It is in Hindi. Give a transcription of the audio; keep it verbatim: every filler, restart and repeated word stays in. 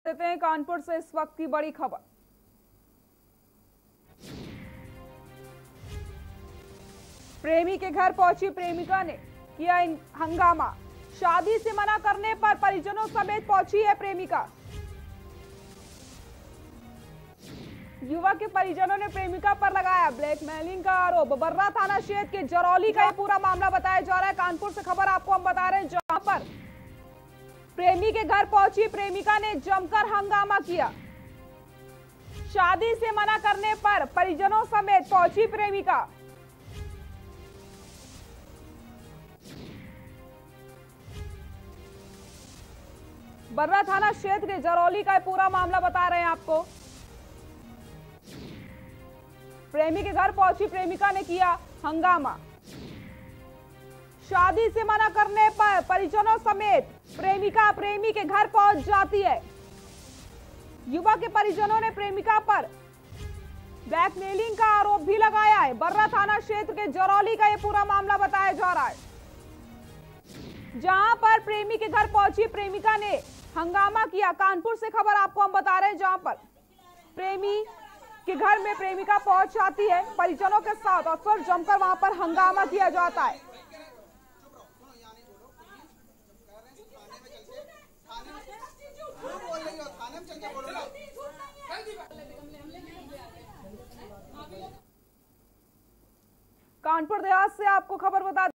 देते हैं कानपुर से इस वक्त की बड़ी खबर। प्रेमी के घर पहुंची प्रेमिका ने किया हंगामा। शादी से मना करने पर परिजनों समेत पहुंची है प्रेमिका। युवक के परिजनों ने प्रेमिका पर लगाया ब्लैकमेलिंग का आरोप। बर्रा थाना क्षेत्र के जरौली का यह पूरा मामला बताया जा रहा है। कानपुर से खबर आपको हम बता रहे हैं, जहां पर प्रेमी के घर पहुंची प्रेमिका ने जमकर हंगामा किया। शादी से मना करने पर परिजनों समेत पहुंची प्रेमिका। बर्रा थाना क्षेत्र के जरौली का पूरा मामला बता रहे हैं आपको। प्रेमी के घर पहुंची प्रेमिका ने किया हंगामा। शादी से मना करने पर परिजनों समेत प्रेमिका प्रेमी के घर पहुंच जाती है। युवक के परिजनों ने प्रेमिका पर ब्लैकमेलिंग का आरोप भी लगाया है। बर्रा थाना क्षेत्र के जरौली का यह पूरा मामला बताया जा रहा है, जहां पर प्रेमी के घर पहुंची प्रेमिका ने हंगामा किया। कानपुर से खबर आपको हम बता रहे हैं, जहां पर प्रेमी के घर में प्रेमिका पहुंच जाती है परिजनों के साथ और फिर जमकर वहां पर हंगामा किया जाता है। कानपुर देहात से आपको खबर बता